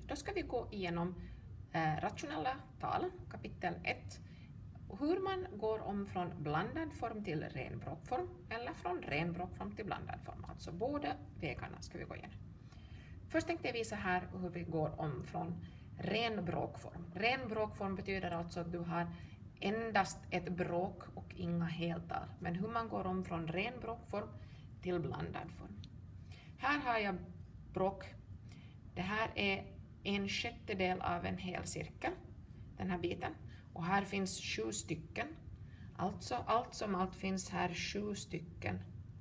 Då ska vi gå igenom rationella tal, kapitel 1. Hur man går om från blandad form till ren bråkform eller från ren bråkform till blandad form. Alltså båda vägarna ska vi gå igenom. Först tänkte jag visa här hur vi går om från ren bråkform. Ren bråkform betyder alltså att du har endast ett bråk och inga heltal. Men hur man går om från ren bråkform till blandad form. Här har jag bråk. Det här är 1/6 av en hel cirkel, den här biten. Och här finns 7 stycken. Alltså allt som allt finns här 7 stycken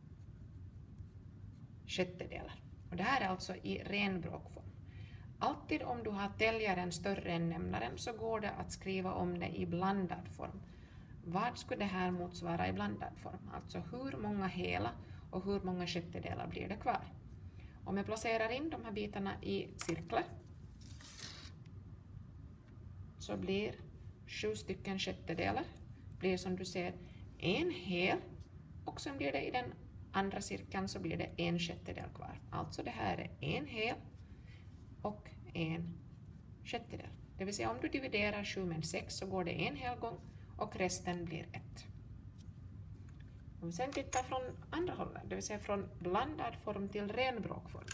sjättedelar. Och det här är alltså i ren bråkform. Alltid om du har täljaren större än nämnaren så går det att skriva om det i blandad form. Vad skulle det här motsvara i blandad form? Alltså hur många hela och hur många sjättedelar blir det kvar? Om jag placerar in de här bitarna i cirklar så blir 7 stycken sjättedelar. Blir som du ser en hel och sen blir det i den andra cirkeln så blir det 1/6 kvar. Alltså det här är en hel och 1/6. Det vill säga om du dividerar 7 med 6 så går det en hel gång och resten blir 1. Om vi sen tittar från andra hållet, det vill säga från blandad form till ren bråkform.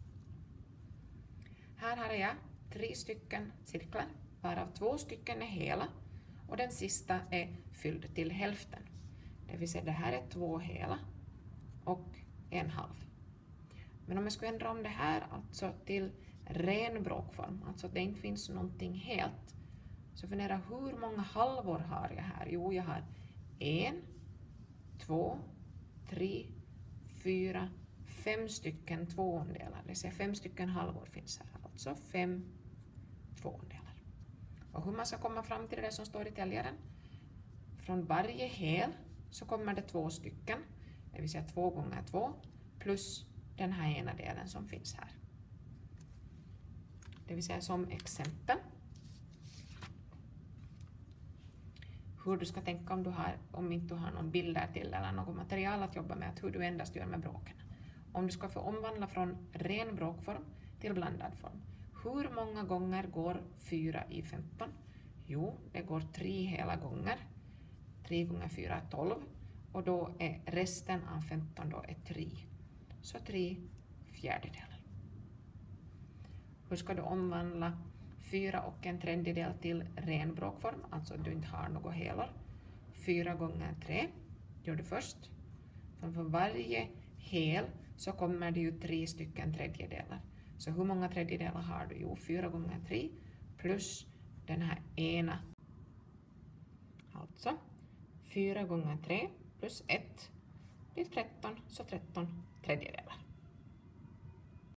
Här har jag 3 stycken cirklar, varav 2 stycken är hela och den sista är fylld till hälften. Det vill säga det här är 2 hela och 1/2. Men om jag ska ändra om det här alltså till ren bråkform, alltså att det inte finns någonting helt, så fundera hur många halvor har jag här? Jo, jag har 1, 2, 3, 4, 5 stycken tvåondelar. Det vill säga 5 stycken halvor finns här. Alltså 5 tvåondelar. Och hur man ska komma fram till det som står i täljaren? Från varje hel så kommer det 2 stycken. Det vill säga 2 gånger 2 plus den här ena delen som finns här. Det vill säga som exempel. Hur du ska tänka om inte du har någon bilder till eller något material att jobba med, att hur du endast gör med bråken. Om du ska få omvandla från ren bråkform till blandad form. Hur många gånger går 4 i 15? Jo, det går 3 hela gånger. 3 gånger 4 är 12 och då är resten av 15 då är 3. Så 3 fjärdedelar. Hur ska du omvandla 4 och 1/3 till ren bråkform, alltså att du inte har något helor? 4 gånger 3 gör du först. För varje hel så kommer det ju 3 stycken tredjedelar. Så hur många tredjedelar har du? Jo, 4 gånger 3 plus den här ena. Alltså 4 gånger 3 plus 1 blir 13, så 13 tredjedelar.